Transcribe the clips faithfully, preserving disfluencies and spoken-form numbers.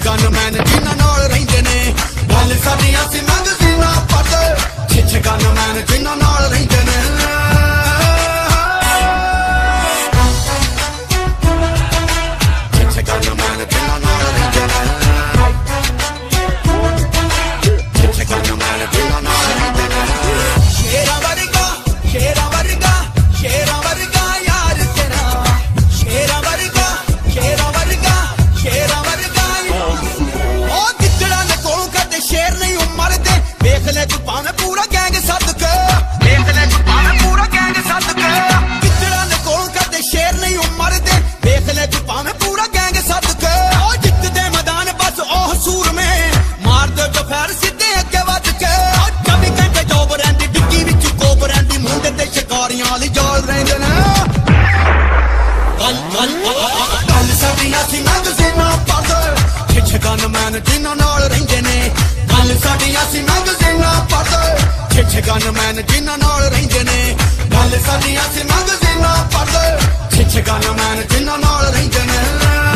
gunman जिन्हां नाल रहिंदे ने गल साडी असीं मैगज़ीनां पढ़दे छिछ गनमैन जिन्हां नाल रहिंदे ने छिछ गनमैन जिन्हां नाल रहिंदे ने छिछ गनमैन जिन्हां नाल रहिंदे ने शेरां वर्गा शेरां वर्गा शेरां वर्गा यार तेरा शेरां वर्गा शेरां वर्गा शेरां वर्गा ओ गिद्दड़ां दे कोलों कदे शेर नहीं मरदे देख ले तू भावें पूरा गैंग सद के देख ले तू भावें पूरा गैंग सद के गिद्दड़ां दे कोलों कदे शेर नहीं मरदे देख ले तू भावें पूरा गैंग सद के ओ जित दे मैदान बस ओह सूर में मार दे जो फैर सीधे अगे वध के ओ चौबी घंटे जोब रहिंदी डिग्गी विच कोब रहिंदी मुंडे ते शिकारियां वाली जाल रहिंदे ने गल गल गल साडी असीं मैगज़ीनां पढ़दे छिछ गनमैन जिन्हां नाल रहिंदे ने गल साडी असीं मैगज़ीनां पढ़दे छिछ गनमैन जिन्हां नाल रहिंदे ने गल साडी असीं मैगज़ीनां पढ़दे छिछ गनमैन जिन्हां नाल रहिंदे ने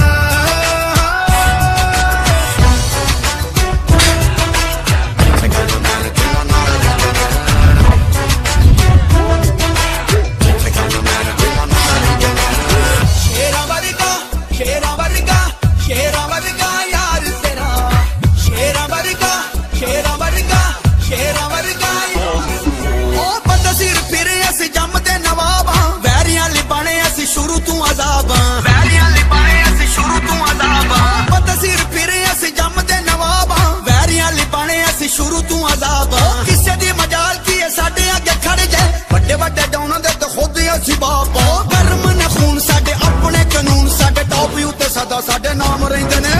शुरू तू अजाब किसे दी मजाल की है साडे अगे खड़ जाए बड़े बड़े डौना दे तो खुद असी बाप गर्म ने खून साडे अपने कानून साडे टॉप उत्ते सदा साडे नाम रहिंदे ने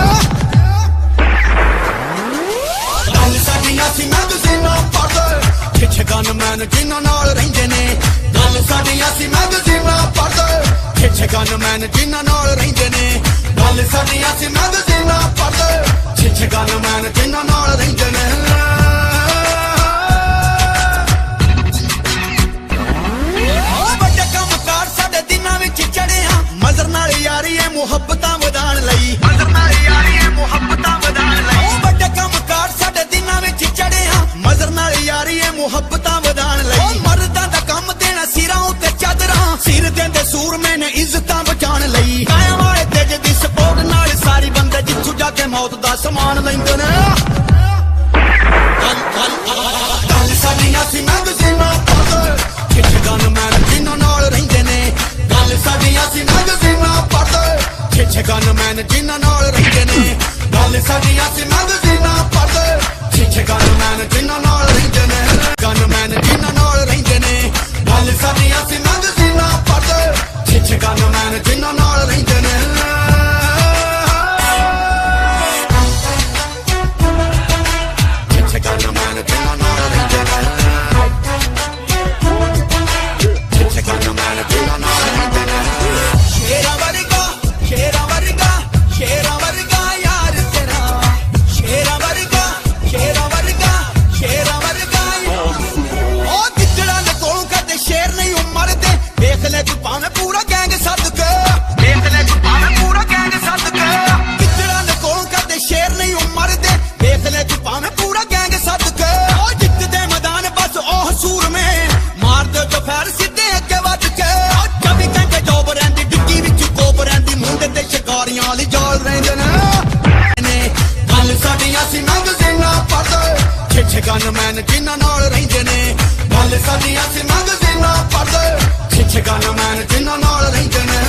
गल साडी असीं मैगज़ीनां पढ़दे छिछ गनमैन जिन्हां नाल रहिंदे ने गल साडी असीं मैगज़ीनां पढ़दे छिछ गनमैन जिन्हां नाल रहिंदे ने गल साडी असीं मैगज़ीनां पढ़दे छिछ गनमैन जिन्हां नाल रहिंदे ने मज़र नाल यारी है मुहब्बतां वधाण लई मज़र नाल यारी है मुहब्बतां वधाण लई ओ बड़े कमकार साडे दिनां विच चढ़े हां मज़र नाल यारी है मुहब्बतां वधाण लई ओ मर्दां दा कम देना सिरां उत्ते चादरां सिर देंदे सूरमे ने इज्जतां बचाण लई कायां वाले तेज दी सपोर्ट नाल सारी बंदे जित्थों जाके मौत दा समान लैंदे ने गल गल गल साडी असीं मैगज़ीनां पढ़दे छिछ गनमैन जिन्हां नाल रहिंदे ने गल साडी असीं मैगज़ीनां पढ़दे छिछ गनमैन जिन्हां नाल रहिंदे ने गल साडी असीं मैगज़ीनां पढ़दे छिछ गनमैन जिन्हां नाल रहिंदे ने गनमैन जिन्हां नाल रहिंदे ने गल साडी असीं मैगज़ीनां पढ़दे छिछ गनमैन जिन्हां नाल रहिंदे ने छिछ गनमैन जिन्हां नाल रहिंदे ने छिछ गनमैन जिन्हां नाल रहिंदे ने शेरां वर्गा शेरां वर्गा शेरां वर्गा यार तेरा शेरां वर्गा शेरां वर्गा शेरां वर्गा ओ गिद्दड़ां दे कोलों कदे शेर नहीं मरदे देख ले तू भावें पूरा गैंग सद के देख ले तू भावें पूरा गैंग सद के गिद्दड़ां दे कोलों कदे शेर नहीं मरदे देख ले तू भावें पूरा गैंग सद के ओ जित दे मैदान बस ओह सूर में मार दे जो फैर सीधे अगे वध के ओ चौबी घंटे जोब रहिंदी डिग्गी विच कोब रहिंदी मुंडे ते शिकारियां वाली जाल रहिंदे ने गल साडी असीं मैगज़ीनां पढ़दे छिछ गनमैन जिन्हां नाल रहिंदे ने गल साडी असीं मैगज़ीनां पढ़दे छिछ गनमैन जिन्हां नाल रहिंदे ने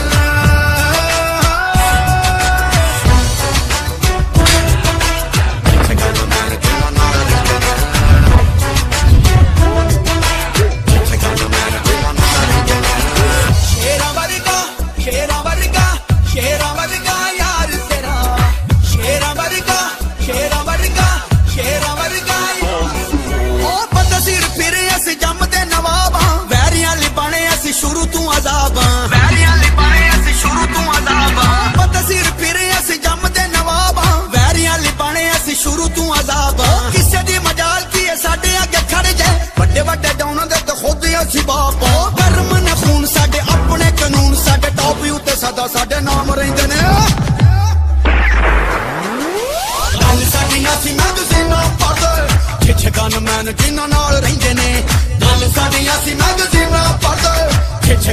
शेरां वर्गा शेरां वर्गा शेरां वर्गा यार तेरा शेरां वर्गा शेरां वर्गा शेरां वर्गा ओ बंदा सिर फिरे असीं जम्मदे नवाब वैरियां ली बने असीं शुरू तू अजाब वैरियां ली बने असीं शुरू तू अजाब बंदा सिर फिरे असीं जम्मदे नवाब वैरियां ली बने असीं शुरू तू अजाब किसे दी मजाल की है साडे अगे खड़ जाए बड़े बड़े डौना दे तो खुद असीं बाप गर्म ने खून साडे अपने कानून साडे टॉप उत्ते सदा साडे नाम रहिंदे ने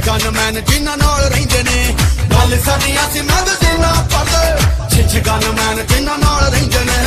ਗਨਮੈਨ ਜਿਨ੍ਹਾਂ ਨਾਲ ਰਹਿੰਦੇ ਨੇ ਗੱਲ ਸਾਡੀਆਂ ਸੀ ਮੈਗਜ਼ੀਨਾਂ ਪੜ੍ਹਦੇ ਛੇ-ਛੇ ਗਨਮੈਨ ਜਿਨ੍ਹਾਂ ਨਾਲ ਰਹਿੰਦੇ ਨੇ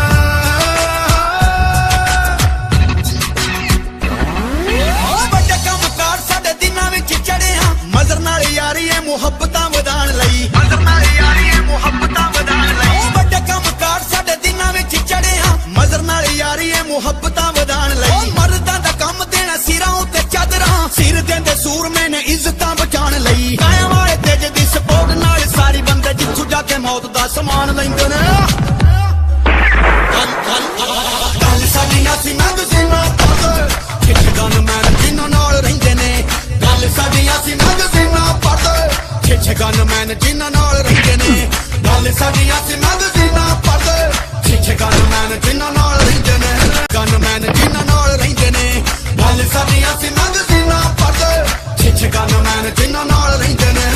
ਵੱਡੇ ਕੰਮਕਾਰ ਸਾਡੇ ਦਿਨਾਂ ਵਿੱਚ ਚੜਿਆ ਮਜ਼ਰ ਨਾਲ ਯਾਰੀਏ ਮੁਹੱਬਤਾਂ ਵਧਾਉਣ ਲਈ ਮਜ਼ਰ ਨਾਲ ਯਾਰੀਏ ਮੁਹੱਬਤਾਂ ਵਧਾਉਣ ਲਈ ਵੱਡੇ ਕੰਮਕਾਰ ਸਾਡੇ ਦਿਨਾਂ ਵਿੱਚ ਚੜਿਆ ਮਜ਼ਰ ਨਾਲ ਯਾਰੀਏ ਮੁਹੱਬਤਾਂ ਵਧਾਉਣ ਲਈ ਮਰਦਾਂ ਦਾ ਕੰਮ ਦੇਣਾ ਸਿਰਾਂ ਉੱਤੇ ਚਾਦਰਾਂ ਸਿਰ ਦੇਂਦੇ ਸੂਰਮੇ ਨੇ ਇੱਜ਼ਤਾਂ ਬਚਾਉਣ ਲਈ ਕਾਇਆਂ ਵਾਲੇ ਤੇਜ ਦੀ ਸਪੋਰਟ ਨਾਲ ਸਾਰੀ ਬੰਦੇ ਜਿੱਥੋਂ ਜਾ ਕੇ ਮੌਤ ਦਾ ਸਮਾਨ ਲੈਂਦੇ ਨੇ ਗੱਲ ਸਾਡੀਆਂ ਸੀ ਮੈਗਜ਼ੀਨਾਂ ਪੜ੍ਹਦੇ ਛੇ-ਛੇ ਗਨਮੈਨ ਜਿਨ੍ਹਾਂ ਨਾਲ ਰਹਿੰਦੇ ਨੇ ਗੱਲ ਸਾਡੀਆਂ ਸੀ ਮੈਗਜ਼ੀਨਾਂ ਪੜ੍ਹਦੇ ਛੇ-ਛੇ ਗਨਮੈਨ ਜਿਨ੍ਹਾਂ ਨਾਲ ਰਹਿੰਦੇ ਨੇ ਗੱਲ ਸਾਡੀਆਂ ਸੀ ਮੈਗਜ਼ੀਨਾਂ ਪੜ੍ਹਦੇ ਛੇ-ਛੇ ਗਨਮੈਨ ਜਿਨ੍ਹਾਂ ਨਾਲ ਰਹਿੰਦੇ ਨੇ ਗਨਮੈਨ ਜਿਨ੍ਹਾਂ ਨਾਲ ਰਹਿੰਦੇ ਨੇ ਗੱਲ ਸਾਡੀਆਂ ਸੀ ਮੈਗਜ਼ੀਨਾਂ ਪੜ੍ਹਦੇ ਛੇ-ਛੇ ਗਨਮੈਨ ਜਿਨ੍ਹਾਂ ਨਾਲ ਰਹਿੰਦੇ ਨੇ